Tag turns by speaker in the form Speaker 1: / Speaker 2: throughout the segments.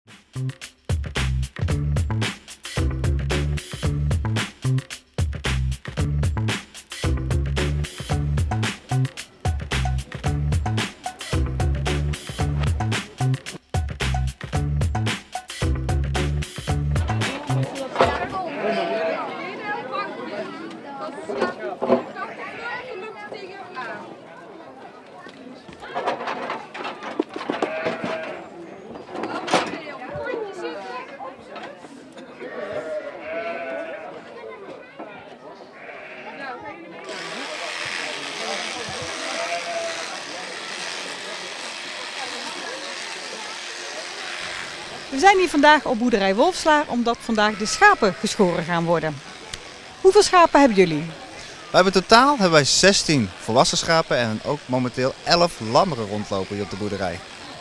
Speaker 1: We zijn hier vandaag op boerderij Wolfslaar omdat vandaag de schapen geschoren gaan worden. Hoeveel schapen hebben jullie?
Speaker 2: We hebben totaal 16 volwassen schapen en ook momenteel 11 lammeren rondlopen hier op de boerderij.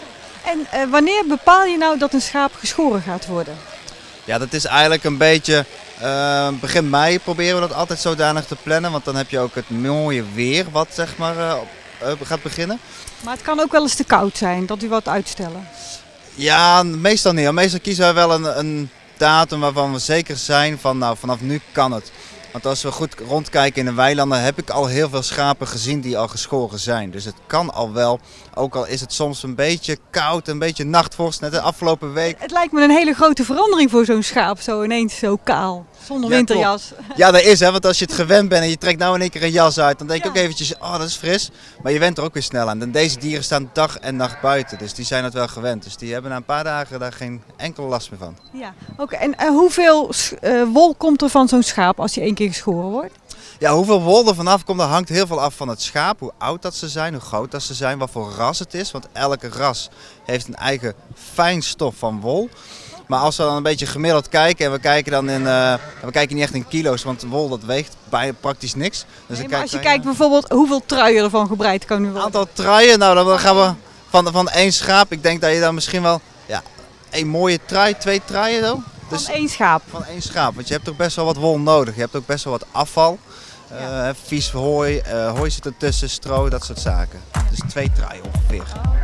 Speaker 1: En wanneer bepaal je nou dat een schaap geschoren gaat worden?
Speaker 2: Ja, dat is eigenlijk een beetje begin mei proberen we dat altijd zodanig te plannen, want dan heb je ook het mooie weer wat zeg maar gaat beginnen.
Speaker 1: Maar het kan ook wel eens te koud zijn, dat u wat uitstellen.
Speaker 2: Ja, meestal niet. Meestal kiezen wij wel een datum waarvan we zeker zijn van nou, vanaf nu kan het. Want als we goed rondkijken in de weilanden heb ik al heel veel schapen gezien die al geschoren zijn. Dus het kan al wel, ook al is het soms een beetje koud, een beetje nachtvorst, net de afgelopen week.
Speaker 1: Het lijkt me een hele grote verandering voor zo'n schaap, zo ineens zo kaal, zonder winterjas.
Speaker 2: Ja, dat is hè, want als je het gewend bent en je trekt nou in één keer een jas uit, dan denk je ook eventjes, oh dat is fris. Maar je went er ook weer snel aan. En deze dieren staan dag en nacht buiten, dus die zijn het wel gewend. Dus die hebben na een paar dagen daar geen enkele last meer van.
Speaker 1: Ja, oké. En hoeveel wol komt er van zo'n schaap als je één keer geschoren wordt?
Speaker 2: Ja, hoeveel wol er vanaf komt, dat hangt heel veel af van het schaap. Hoe oud dat ze zijn, hoe groot dat ze zijn, wat voor ras het is. Want elke ras heeft een eigen fijnstof van wol. Maar als we dan een beetje gemiddeld kijken en we kijken dan we kijken niet echt in kilo's, want wol dat weegt praktisch niks. Dus
Speaker 1: nee, maar als je kijkt bijvoorbeeld hoeveel truien ervan gebreid kan worden.
Speaker 2: Een aantal truien, nou dan gaan we van één schaap, ik denk dat je dan misschien wel een mooie trui, 2 truien zo.
Speaker 1: Dus van één schaap?
Speaker 2: Van één schaap, want je hebt toch best wel wat wol nodig. Je hebt ook best wel wat afval, vies hooi, hooi zit ertussen, stro, dat soort zaken. Dus 2 truien ongeveer.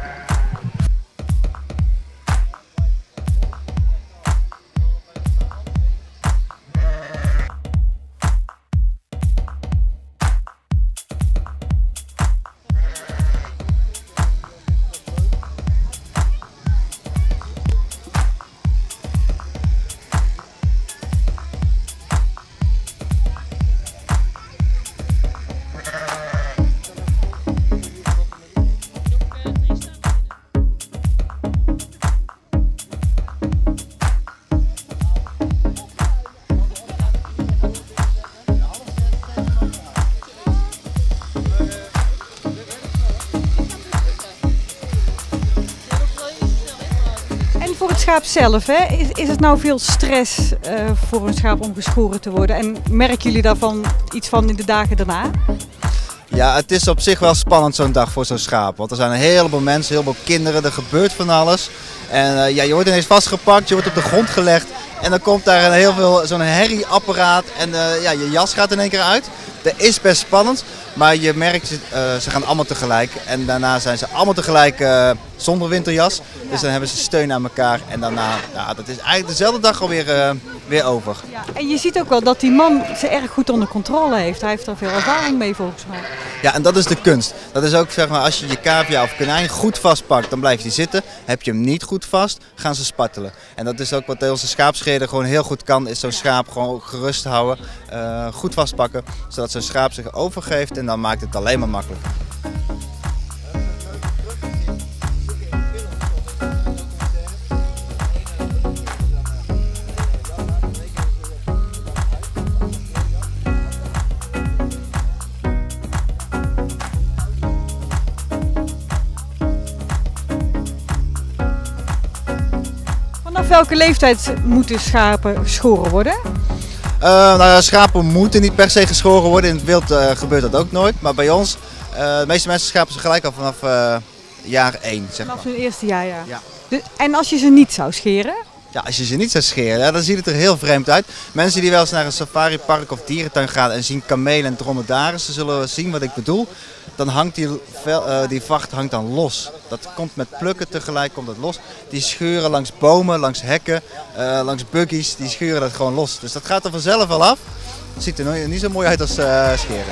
Speaker 1: Voor het schaap zelf, hè? Is het nou veel stress voor een schaap om geschoren te worden? En merken jullie daarvan iets van in de dagen daarna?
Speaker 2: Ja, het is op zich wel spannend zo'n dag voor zo'n schaap. Want er zijn een heleboel mensen, heel veel kinderen, er gebeurt van alles. En je wordt ineens vastgepakt, je wordt op de grond gelegd. En dan komt daar heel veel zo'n herrieapparaat en je jas gaat in één keer uit. Dat is best spannend, maar je merkt, ze gaan allemaal tegelijk. En daarna zijn ze allemaal tegelijk zonder winterjas. Dus dan hebben ze steun aan elkaar. En daarna, dat is eigenlijk dezelfde dag alweer weer over.
Speaker 1: Ja, en je ziet ook wel dat die man ze erg goed onder controle heeft. Hij heeft er veel ervaring mee volgens mij.
Speaker 2: Ja, en dat is de kunst. Dat is ook, zeg maar, als je je cavia of konijn goed vastpakt, dan blijft hij zitten. Heb je hem niet goed vast, gaan ze spartelen. En dat is ook wat onze schaapscheerder gewoon heel goed kan, is zo'n schaap gewoon gerust houden. Goed vastpakken, zodat zo'n schaap zich overgeeft en dan maakt het alleen maar makkelijk.
Speaker 1: Vanaf welke leeftijd moeten schapen geschoren worden?
Speaker 2: Schapen moeten niet per se geschoren worden. In het wild gebeurt dat ook nooit. Maar bij ons, de meeste mensen schapen ze gelijk al vanaf jaar 1. Zeg maar.
Speaker 1: Vanaf hun eerste jaar, ja. Dus, en als je ze niet zou scheren?
Speaker 2: Ja, als je ze niet zou scheren, dan ziet het er heel vreemd uit. Mensen die wel eens naar een safaripark of dierentuin gaan en zien kamelen en dromedaren, ze zullen zien wat ik bedoel. dan hangt die vacht hangt dan los. Dat komt met plukken tegelijk komt het los. Die scheuren langs bomen, langs hekken, langs buggies, die scheuren dat gewoon los. Dus dat gaat er vanzelf wel af. Het ziet er niet zo mooi uit als scheren.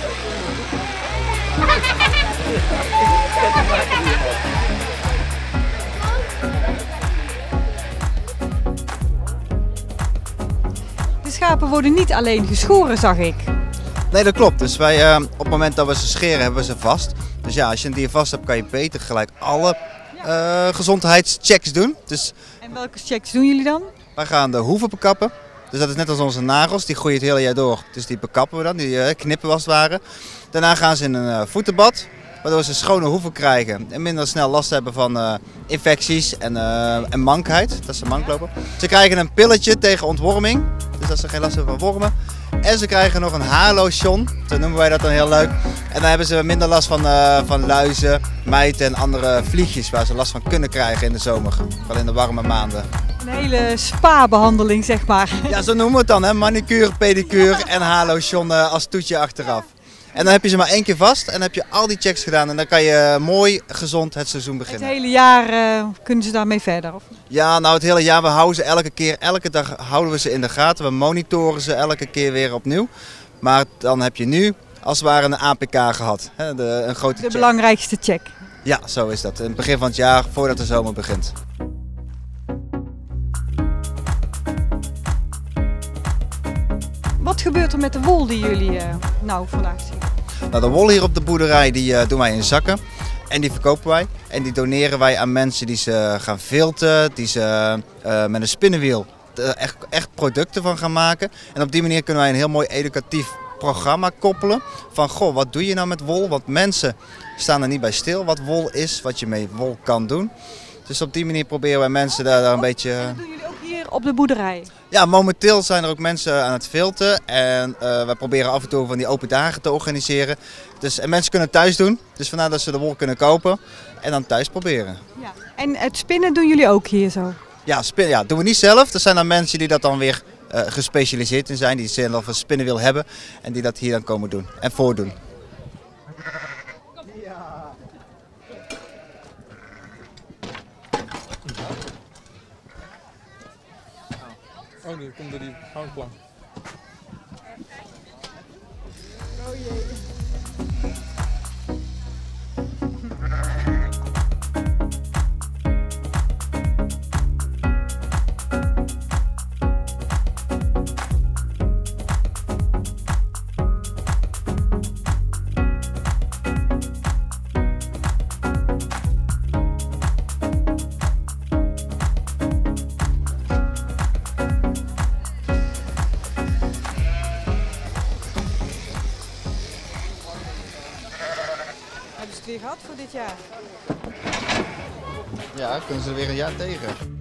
Speaker 1: De schapen worden niet alleen geschoren, zag ik.
Speaker 2: Nee, dat klopt. Dus wij, op het moment dat we ze scheren, hebben we ze vast. Dus ja, als je een dier vast hebt, kan je beter gelijk alle gezondheidschecks doen. Dus
Speaker 1: En welke checks doen jullie dan?
Speaker 2: wij gaan de hoeven bekappen. Dus dat is net als onze nagels, die groeien het hele jaar door. Dus die bekappen we dan, die knippen we als het ware. Daarna gaan ze in een voetenbad, waardoor ze schone hoeven krijgen en minder snel last hebben van infecties en mankheid, dat ze mank lopen. Ze krijgen een pilletje tegen ontworming, dus dat ze geen last hebben van wormen. En ze krijgen nog een haarlotion, zo noemen wij dat dan heel leuk. En dan hebben ze minder last van luizen, mijten en andere vliegjes waar ze last van kunnen krijgen in de zomer, vooral in de warme maanden.
Speaker 1: Een hele spa-behandeling, zeg maar.
Speaker 2: Ja, zo noemen we het dan, hè? Manicure, pedicure en haarlotion als toetje achteraf. En dan heb je ze maar 1 keer vast en dan heb je al die checks gedaan en dan kan je mooi gezond het seizoen beginnen.
Speaker 1: Het hele jaar kunnen ze daarmee verder? Of?
Speaker 2: Ja, nou het hele jaar, we houden ze elke dag houden we ze in de gaten. We monitoren ze elke keer weer opnieuw. Maar dan heb je nu als het ware een APK gehad, hè? Een grote
Speaker 1: De
Speaker 2: check.
Speaker 1: belangrijkste check.
Speaker 2: Ja, zo is dat. In het begin van het jaar, voordat de zomer begint.
Speaker 1: Wat gebeurt er met de wol die jullie vandaag zien?
Speaker 2: Nou, de wol hier op de boerderij die doen wij in zakken en die verkopen wij. En die doneren wij aan mensen die ze gaan vilten, die ze met een spinnenwiel echt producten van gaan maken. En op die manier kunnen wij een heel mooi educatief programma koppelen. Van goh, wat doe je nou met wol? Want mensen staan er niet bij stil wat wol is, wat je met wol kan doen. Dus op die manier proberen wij mensen daar een beetje...
Speaker 1: En dat doen jullie ook hier op de boerderij?
Speaker 2: Ja, momenteel zijn er ook mensen aan het vilten en wij proberen af en toe van die open dagen te organiseren. Dus, en mensen kunnen het thuis doen, dus vandaar dat ze de wol kunnen kopen en dan thuis proberen.
Speaker 1: Ja. En het spinnen doen jullie ook hier zo?
Speaker 2: Ja, spinnen doen we niet zelf. Er zijn dan mensen die dat dan weer gespecialiseerd in zijn, die zelf een spinnenwiel hebben en die dat hier dan komen doen en voordoen.
Speaker 3: Oh, nu komt er die houtplank.
Speaker 1: Oh jee. Hebben ze het weer gehad voor dit jaar?
Speaker 2: Ja, kunnen ze er weer een jaar tegen.